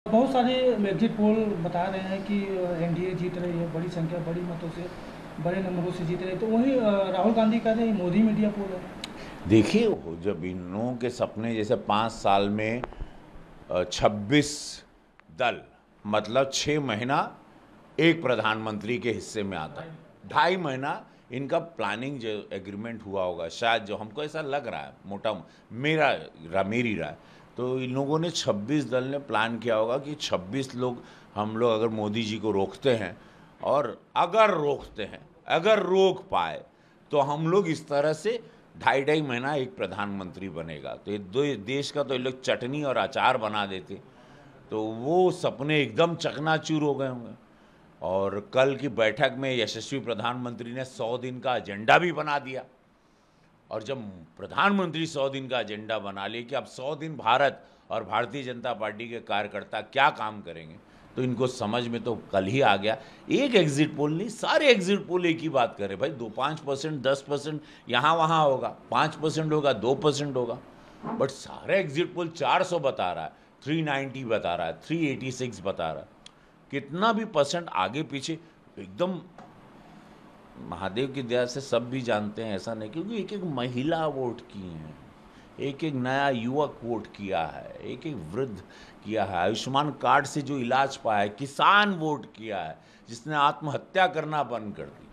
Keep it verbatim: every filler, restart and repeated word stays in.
बहुत सारे exit poll बता रहे हैं कि एनडीए जीत रही है, बड़ी संख्या बड़ी मतों से, बड़े नंबरों से जीत रही है। तो वहीं अ, राहुल गांधी कह रहे हैं मोदी मीडिया पोल है। देखिए, वो जब इन लोगों के सपने जैसे पाँच साल में छब्बीस दल, मतलब छः महीना एक प्रधानमंत्री के हिस्से में आता है, ढाई महीना इनका प्लानिंग जो एग्रीमेंट हुआ होगा, शायद जो हमको ऐसा लग रहा है, मोटा मेरा रा, मेरी राय, तो इन लोगों ने छब्बीस दल ने प्लान किया होगा कि छब्बीस लोग हम लोग अगर मोदी जी को रोकते हैं, और अगर रोकते हैं, अगर रोक पाए तो हम लोग इस तरह से ढाई ढाई महीना एक प्रधानमंत्री बनेगा। तो ये दो देश का तो ये लोग चटनी और अचार बना देते, तो वो सपने एकदम चकनाचूर हो गए होंगे। और कल की बैठक में यशस्वी प्रधानमंत्री ने सौ दिन का एजेंडा भी बना दिया। और जब प्रधानमंत्री सौ दिन का एजेंडा बना लिए कि अब सौ दिन भारत और भारतीय जनता पार्टी के कार्यकर्ता क्या काम करेंगे, तो इनको समझ में तो कल ही आ गया। एक एग्जिट पोल नहीं, सारे एग्जिट पोल एक ही बात करे, भाई दो पाँच परसेंट दस परसेंट यहाँ वहाँ होगा, पाँच परसेंट होगा, दो परसेंट होगा, बट सारे एग्जिट पोल चार सौ बता रहा है, थ्री नाइन्टी बता रहा है, थ्री एटी सिक्स बता रहा है। कितना भी परसेंट आगे पीछे, एकदम महादेव की दया से सब भी जानते हैं, ऐसा नहीं, क्योंकि एक एक महिला वोट की हैं, एक एक नया युवक वोट किया है, एक एक वृद्ध किया है, आयुष्मान कार्ड से जो इलाज पाया है, किसान वोट किया है, जिसने आत्महत्या करना बंद कर दी।